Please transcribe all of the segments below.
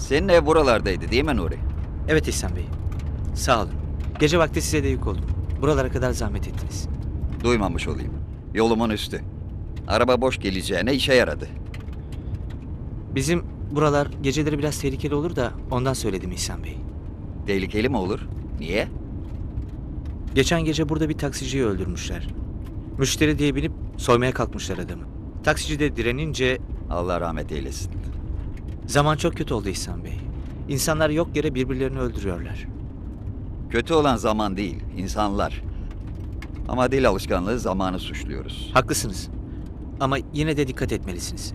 Senin ev buralardaydı değil mi Nuri? Evet İhsan Bey. Sağ olun. Gece vakti size de yük oldum. Buralara kadar zahmet ettiniz. Duymamış olayım. Yolumun üstü. Araba boş geleceğine işe yaradı. Bizim buralar geceleri biraz tehlikeli olur da ondan söyledim İhsan Bey. Tehlikeli mi olur? Niye? Geçen gece burada bir taksiciyi öldürmüşler. Müşteri diye bilip soymaya kalkmışlar adamı. Taksici de direnince Allah rahmet eylesin. zaman çok kötü oldu İhsan Bey. İnsanlar yok yere birbirlerini öldürüyorlar. Kötü olan zaman değil, insanlar. Ama dil alışkanlığı zamanı suçluyoruz. Haklısınız. Ama yine de dikkat etmelisiniz.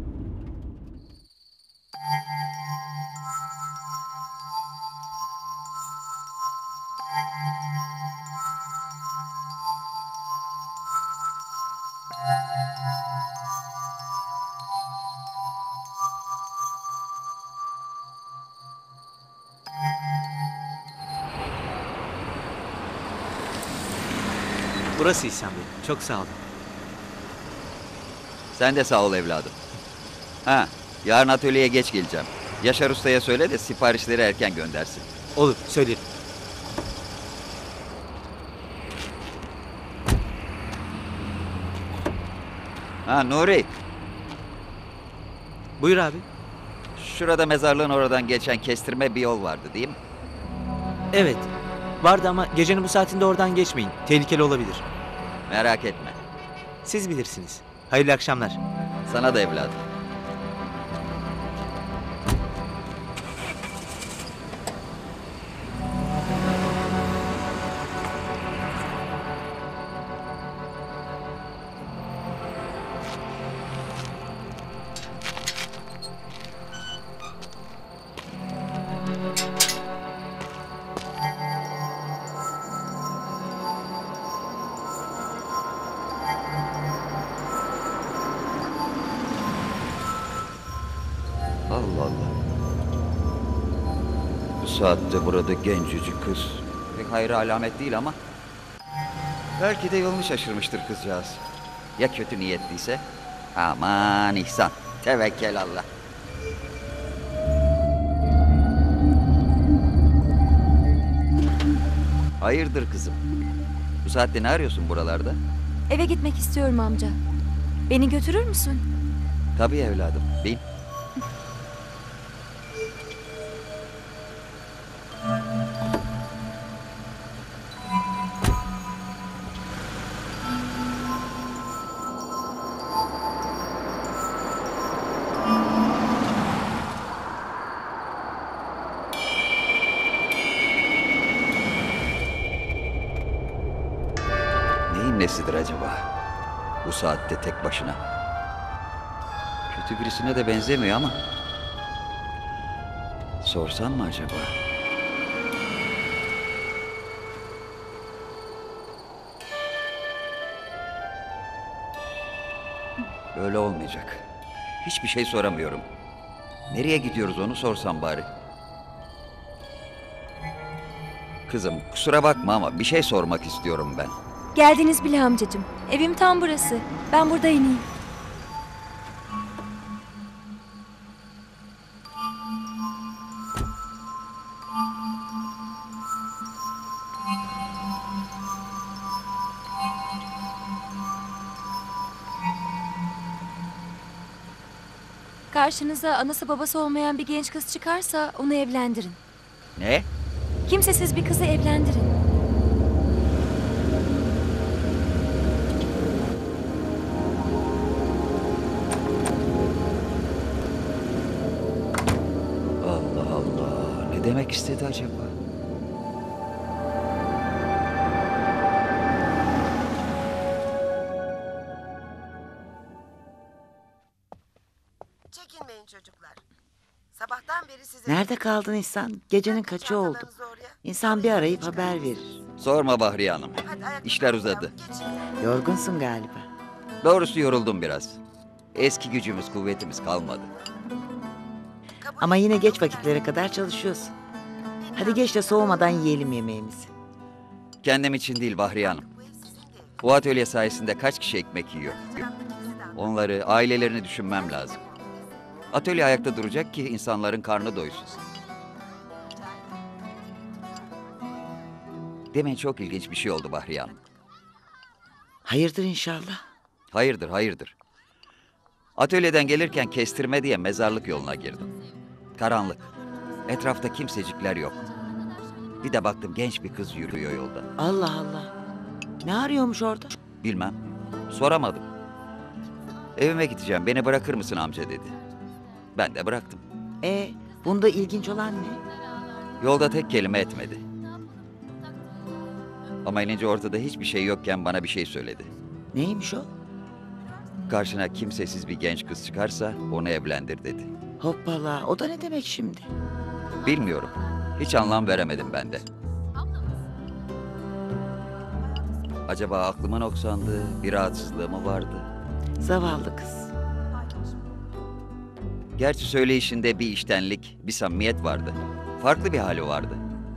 Burası İhsan Bey. Çok sağ olun. Sen de sağ ol evladım. Ha, yarın atölyeye geç geleceğim. Yaşar Usta'ya söyle de siparişleri erken göndersin. Olur, söylerim. Ha Nuri, Buyur abi. şurada mezarlığın oradan geçen kestirme bir yol vardı değil mi? Evet. Vardı ama gecenin bu saatinde oradan geçmeyin. Tehlikeli olabilir. Merak etme. Siz bilirsiniz. Hayırlı akşamlar. Sana da evladım. Allah Allah. Bu saatte burada gencecik kız. Pek hayır alamet değil ama. Belki de yolunu şaşırmıştır kızcağız. Ya kötü niyetliyse? Aman İhsan. Tevekkel Allah. Hayırdır kızım? Bu saatte ne arıyorsun buralarda? Eve gitmek istiyorum amca. Beni götürür müsün? Tabii evladım. Bin. Neyin nesidir acaba? Bu saatte tek başına. Kötü birisine de benzemiyor ama. Sorsam mı acaba? Böyle olmayacak. Hiçbir şey soramıyorum. Nereye gidiyoruz onu sorsam bari. Kızım kusura bakma ama bir şey sormak istiyorum ben. Geldiniz bile amcacığım. Evim tam burası. Ben burada ineyim. Karşınıza anası babası olmayan bir genç kız çıkarsa onu evlendirin. Ne? Kimsesiz bir kızı evlendirin. Allah Allah. Ne demek istedi acaba? Çekinmeyin çocuklar. Sabahtan beri size... Nerede kaldın İhsan? Gecenin kaçı oldu? İnsan bir arayıp haber verir. Sorma Bahriye Hanım. Hadi ayakta İşler kalmayalım, uzadı. geçin. Yorgunsun galiba. Doğrusu yoruldum biraz. Eski gücümüz, kuvvetimiz kalmadı. Kabul Ama yine edin, geç çocuklar. vakitlere kadar çalışıyorsun. Hadi geç de soğumadan yiyelim yemeğimizi. Kendim için değil Bahriye Hanım. Bu ev sizin de eviniz. Bu atölye sayesinde kaç kişi ekmek yiyor? Onları, ailelerini düşünmem lazım. Atölye ayakta duracak ki insanların karnı doysun. Demin çok ilginç bir şey oldu Bahriye Hanım. Hayırdır inşallah. Hayırdır, hayırdır. Atölyeden gelirken kestirme diye mezarlık yoluna girdim. Karanlık. Etrafta kimsecikler yok. Bir de baktım genç bir kız yürüyor yolda. Allah Allah. Ne arıyormuş orada? Bilmem. Soramadım. Evime gideceğim. Beni bırakır mısın amca dedi. Ben de bıraktım. Bunda ilginç olan ne? Yolda tek kelime etmedi. Ama inince ortada hiçbir şey yokken bana bir şey söyledi. Neymiş o? Karşına kimsesiz bir genç kız çıkarsa onu evlendir dedi. Hoppala, o da ne demek şimdi? Bilmiyorum. Hiç anlam veremedim ben de. Acaba aklımın oksandı, bir rahatsızlığı mı vardı? Zavallı kız. Gerçi söyleyişinde bir içtenlik, bir samimiyet vardı. Farklı bir hali vardı.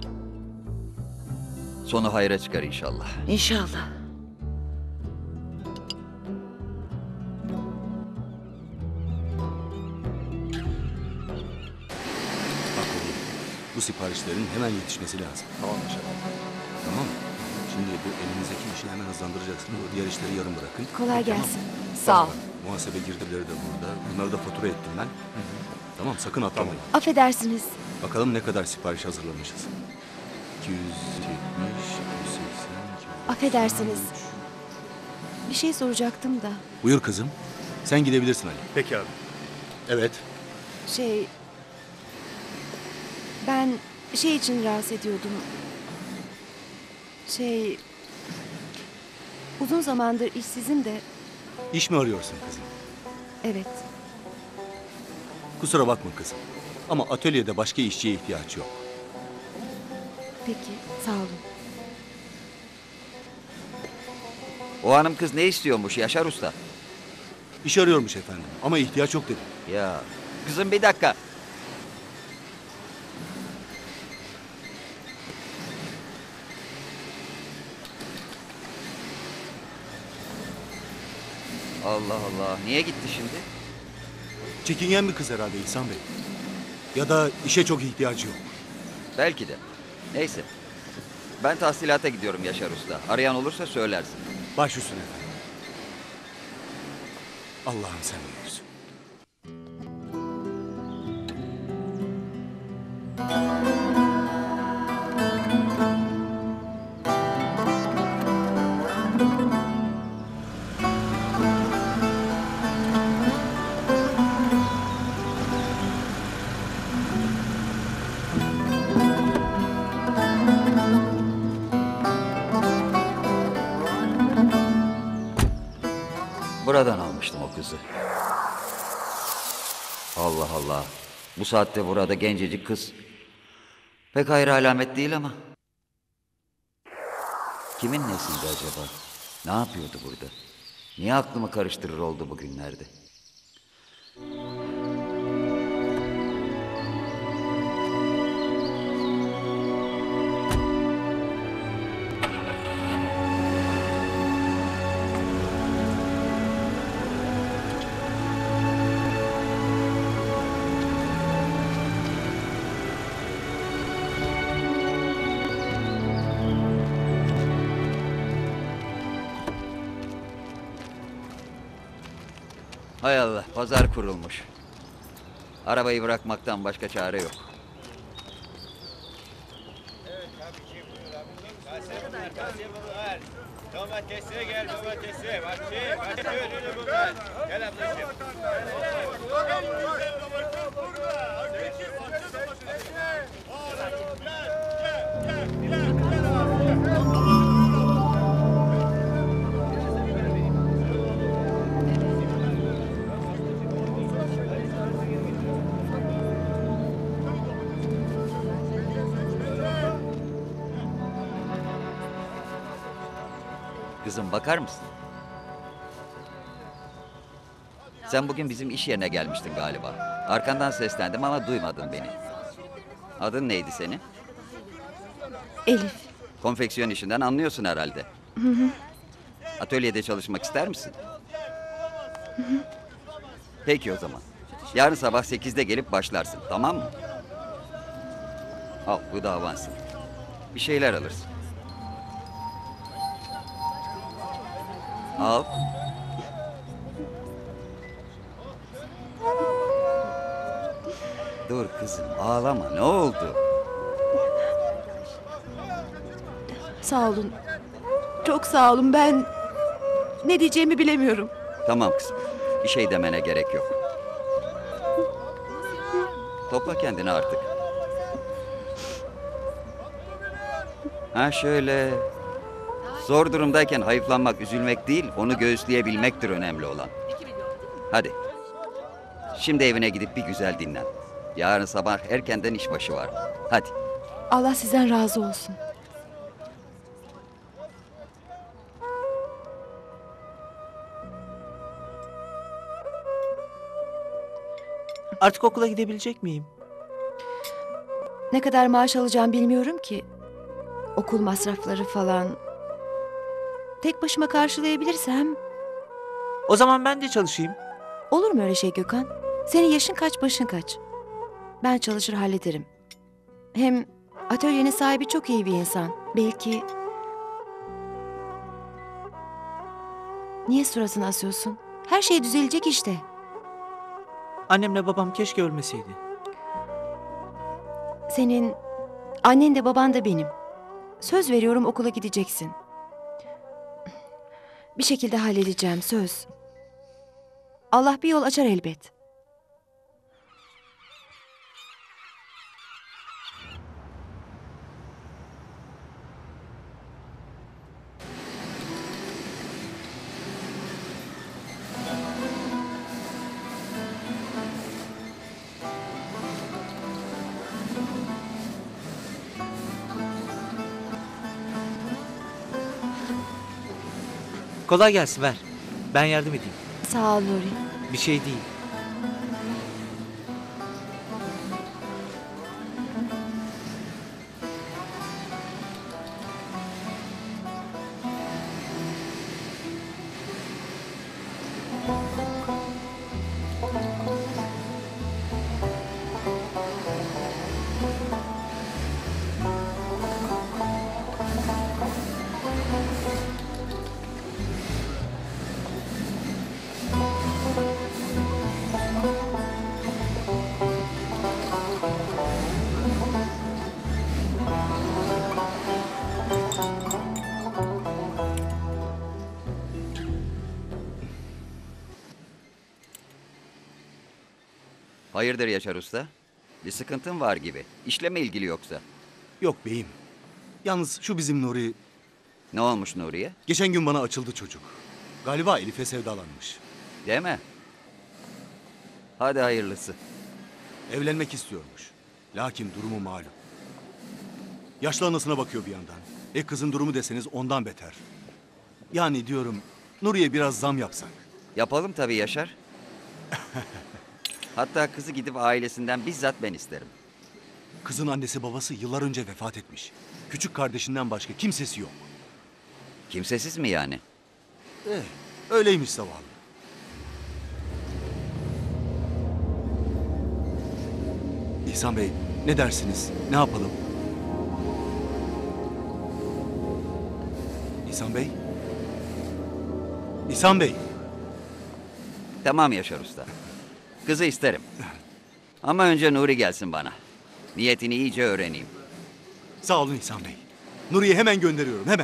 Sonu hayra çıkar inşallah. İnşallah. Bak oğlum, bu siparişlerin hemen yetişmesi lazım. Tamam Tamam mı? Şimdi bu elinizdeki işi hemen hızlandıracaksın. O diğer işleri yarım bırakın. Kolay Tamam mı? gelsin. Sağ ol. Bak, muhasebe girdileri de burada. Bunları da fatura ettim ben. Tamam, sakın atlamayın. Affedersiniz. Bakalım ne kadar sipariş hazırlamışız. 270, 280, Affedersiniz. Bir şey soracaktım da. Buyur kızım. Sen gidebilirsin Ali. Peki abi. Evet. Ben şey için rahatsız ediyordum. Uzun zamandır işsizim de. İş mi arıyorsun kızım? Evet. Kusura bakma kızım. Ama atölyede başka işçiye ihtiyaç yok. Peki. Sağ olun. O hanım kız ne istiyormuş Yaşar Usta? İş arıyormuş efendim ama ihtiyaç yok dedi. Ya kızım bir dakika. Allah Allah. Niye gitti şimdi? Çekingen bir kız herhalde İhsan Bey. Ya da işe çok ihtiyacı yok. Belki de. Neyse. Ben tahsilata gidiyorum Yaşar Usta. Arayan olursa söylersin. Baş üstüne efendim. Allah'ım sen büyüksün. Buradan almıştım o kızı. Allah Allah. Bu saatte burada gencecik kız. Pek hayır alamet değil ama. Kimin nesiydi acaba? Ne yapıyordu burada? Niye aklımı karıştırır oldu bugünlerde? Hay Allah, pazar kurulmuş. Arabayı bırakmaktan başka çare yok. Domatese gel domatese. Bahçe önünü bunlar. Gel ablacığım. Kızım bakar mısın? Sen bugün bizim iş yerine gelmiştin galiba. Arkandan seslendim ama duymadın beni. Adın neydi senin? Elif. Konfeksiyon işinden anlıyorsun herhalde. Atölyede çalışmak ister misin? Peki o zaman. Yarın sabah 8'de gelip başlarsın, tamam mı? Al, bu da avansın. Bir şeyler alırsın. Al. Dur kızım, ağlama. Ne oldu? Sağ olun. Çok sağ olun. Ben ne diyeceğimi bilemiyorum. Tamam kızım. Bir şey demene gerek yok. Topla kendini artık. Ha şöyle. Zor durumdayken hayıflanmak, üzülmek değil, onu göğüsleyebilmektir önemli olan. Hadi. Şimdi evine gidip bir güzel dinlen. Yarın sabah erkenden işbaşı var. Hadi. Allah sizden razı olsun. Artık okula gidebilecek miyim? Ne kadar maaş alacağım bilmiyorum ki. Okul masrafları falan. Tek başıma karşılayabilirsem O zaman ben de çalışayım. olur mu öyle şey Gökhan? Senin yaşın kaç, başın kaç? Ben çalışır hallederim. Hem atölyenin sahibi çok iyi bir insan. Belki... Niye suratını asıyorsun? Her şey düzelecek işte. Annemle babam keşke ölmeseydi. Senin annen de baban da benim. Söz veriyorum okula gideceksin. Bir şekilde halledeceğim, söz. Allah bir yol açar elbet. Kolay gelsin, ver. Ben yardım edeyim. Sağ ol Nuri. Bir şey değil. Hayırdır Yaşar Usta? Bir sıkıntın var gibi. İşle mi ilgili yoksa? Yok beyim. Yalnız şu bizim Nuri, Ne olmuş Nuriye? geçen gün bana açıldı çocuk. Galiba Elif'e sevdalanmış. Değil mi? Hadi hayırlısı. Evlenmek istiyormuş. Lakin durumu malum. Yaşlı anasına bakıyor bir yandan. Kızın durumu deseniz ondan beter. Yani diyorum Nuriye biraz zam yapsak. Yapalım tabii Yaşar. Hatta kızı gidip ailesinden bizzat ben isterim. Kızın annesi babası yıllar önce vefat etmiş. Küçük kardeşinden başka kimsesi yok. Kimsesiz mi yani? Öyleymiş zavallı. İhsan Bey, ne dersiniz? Ne yapalım? İhsan Bey? İhsan Bey! Tamam Yaşar Usta. Kızı isterim. Ama önce Nuri gelsin bana. Niyetini iyice öğreneyim. Sağ olun İhsan Bey. Nuri'yi hemen gönderiyorum, hemen.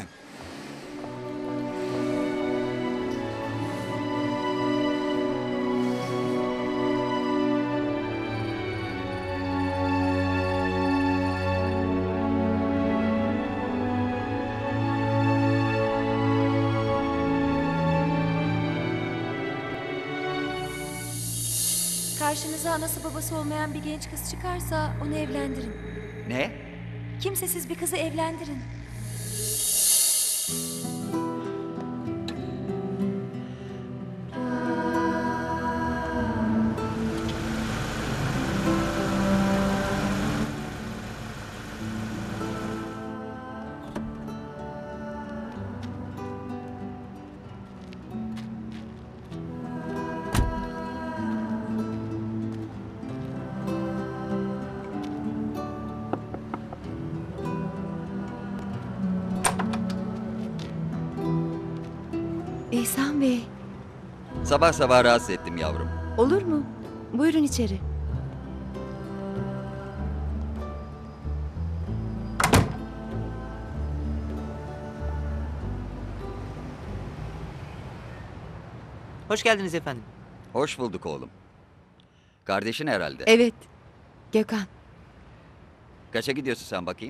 Karşınıza anası babası olmayan bir genç kız çıkarsa onu evlendirin. Ne? Kimsesiz bir kızı evlendirin. İhsan Bey, Sabah sabah rahatsız ettim yavrum. olur mu? Buyurun içeri. Hoş geldiniz efendim. Hoş bulduk oğlum. Kardeşin herhalde. Evet, Gökhan. Kaça gidiyorsun sen bakayım?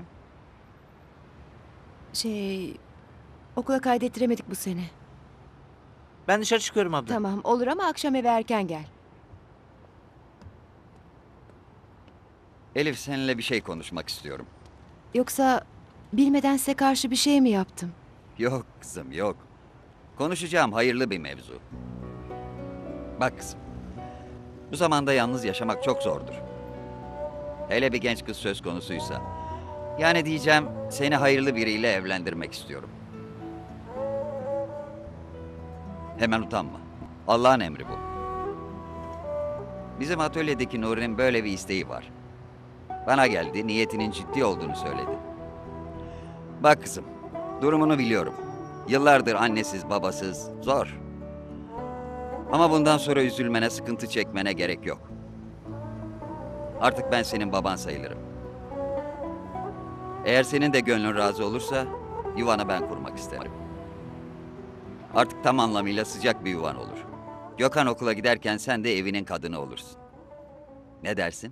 Okula kaydettiremedik bu sene. Ben dışarı çıkıyorum abla. Tamam, olur ama akşam eve erken gel. Elif seninle bir şey konuşmak istiyorum. Yoksa bilmeden size karşı bir şey mi yaptım? Yok kızım yok. Konuşacağım hayırlı bir mevzu. Bak kızım. Bu zamanda yalnız yaşamak çok zordur. Hele bir genç kız söz konusuysa. Yani diyeceğim seni hayırlı biriyle evlendirmek istiyorum. Hemen utanma. Allah'ın emri bu. Bizim atölyedeki Nuri'nin böyle bir isteği var. Bana geldi, niyetinin ciddi olduğunu söyledi. Bak kızım, durumunu biliyorum. Yıllardır annesiz, babasız, zor. Ama bundan sonra üzülmene, sıkıntı çekmene gerek yok. Artık ben senin baban sayılırım. Eğer senin de gönlün razı olursa, yuvanı ben kurmak isterim. Artık tam anlamıyla sıcak bir yuvan olur. Gökhan okula giderken sen de evinin kadını olursun. Ne dersin?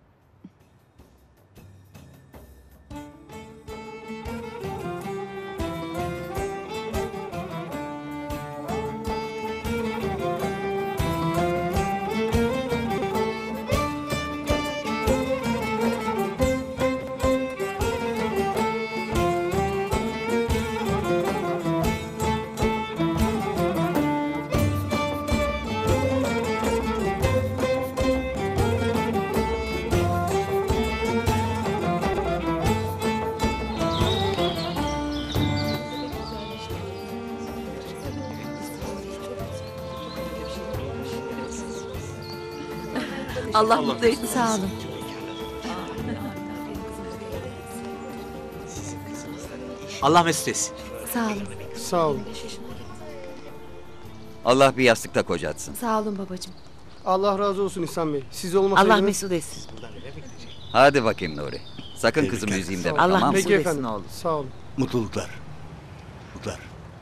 Allah mutlu etsin. Sağ olun. Allah mesut etsin. Sağ olun. Sağ olun. Allah bir yastıkta kocatsın. Sağ olun babacığım. Allah razı olsun İhsan Bey. Siz olmasaydınız... Allah mesut etsin. Hadi bakayım Nuri. Sakın kızımı üzeyim deme, Allah tamam mı? mesut Peki etsin efendim. oğlum. Sağ olun. Mutluluklar. Mutluluklar.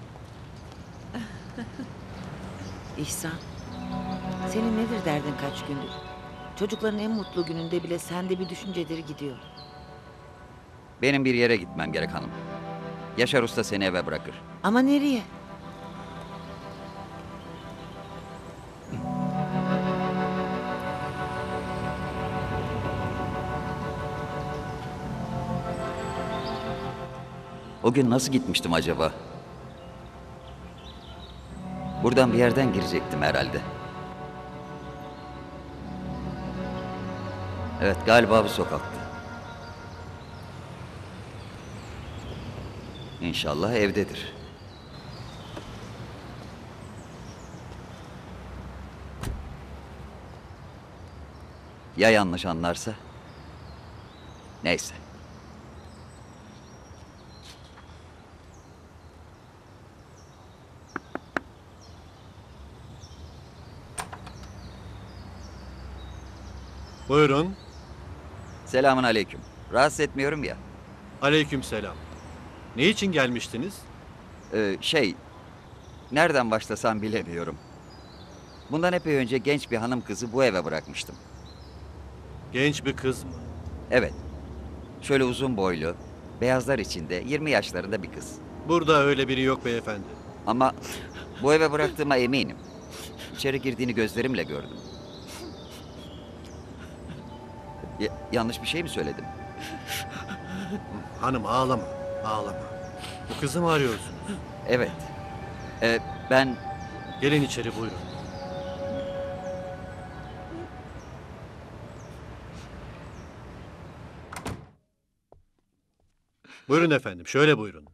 İhsan, senin nedir derdin kaç gündür? Çocukların en mutlu gününde bile sende bir düşünceleri gidiyor. Benim bir yere gitmem gerek hanım. Yaşar Usta seni eve bırakır. Ama nereye? O gün nasıl gitmiştim acaba? Buradan bir yerden girecektim herhalde. Evet, galiba bu sokakta. İnşallah evdedir. Ya yanlış anlarsa? Neyse. Buyurun. Selamun aleyküm. Rahatsız etmiyorum ya. Aleykümselam. Ne için gelmiştiniz? Nereden başlasam bilemiyorum. Bundan epey önce genç bir hanım kızı bu eve bırakmıştım. Genç bir kız mı? Evet. Şöyle uzun boylu, beyazlar içinde 20 yaşlarında bir kız. Burada öyle biri yok beyefendi. Ama bu eve bıraktığıma eminim. İçeri girdiğini gözlerimle gördüm. Yanlış bir şey mi söyledim? Hanım ağlama, ağlama. Bu kızı mı arıyorsunuz? Evet. Ben... Gelin içeri buyurun. Buyurun efendim, şöyle buyurun.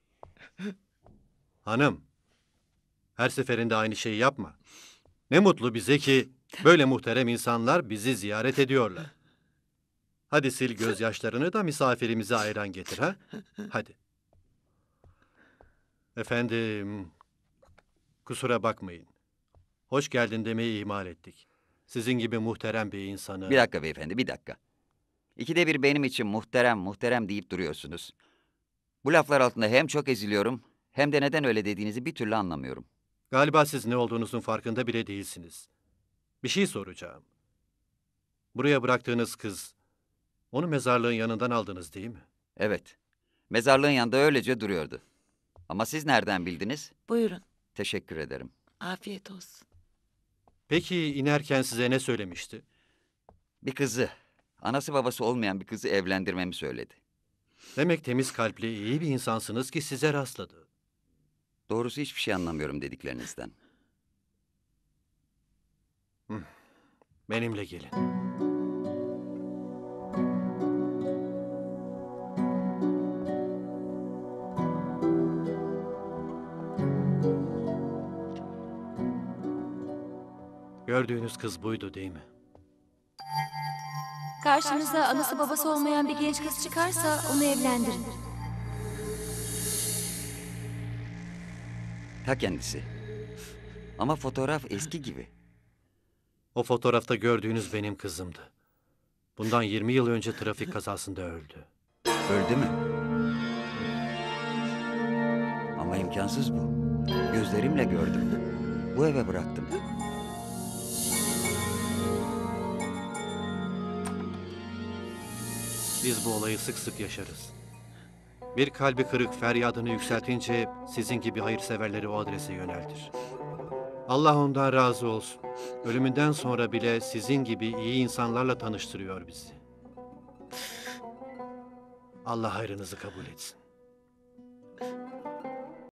Hanım, her seferinde aynı şeyi yapma. Ne mutlu bize ki böyle muhterem insanlar bizi ziyaret ediyorlar. Hadi sil gözyaşlarını da misafirimize ayran getir ha. Hadi. Efendim, Kusura bakmayın. Hoş geldin demeyi ihmal ettik. Sizin gibi muhterem bir insanı... Bir dakika beyefendi, bir dakika. İkide bir benim için muhterem, muhterem deyip duruyorsunuz. Bu laflar altında hem çok eziliyorum, hem de neden öyle dediğinizi bir türlü anlamıyorum. Galiba siz ne olduğunuzun farkında bile değilsiniz. Bir şey soracağım. Buraya bıraktığınız kız, onu mezarlığın yanından aldınız değil mi? Evet, mezarlığın yanında öylece duruyordu. Ama siz nereden bildiniz? Buyurun. Teşekkür ederim. Afiyet olsun. Peki inerken size ne söylemişti? Bir kızı, anası babası olmayan bir kızı evlendirmemi söyledi. Demek temiz kalpli, iyi bir insansınız ki size rastladı. Doğrusu hiçbir şey anlamıyorum dediklerinizden. Benimle gelin. Gördüğünüz kız buydu değil mi? Karşınıza anası babası olmayan bir genç kız çıkarsa onu evlendirin. Ta kendisi. Ama fotoğraf eski gibi. O fotoğrafta gördüğünüz benim kızımdı. Bundan 20 yıl önce trafik kazasında öldü. Öldü mü? Ama imkansız bu. Gözlerimle gördüm. Bu eve bıraktım. Biz bu olayı sık sık yaşarız. Bir kalbi kırık feryadını yükseltince sizin gibi hayırseverleri o adrese yöneltir. Allah ondan razı olsun. Ölümünden sonra bile sizin gibi iyi insanlarla tanıştırıyor bizi. Allah hayrınızı kabul etsin.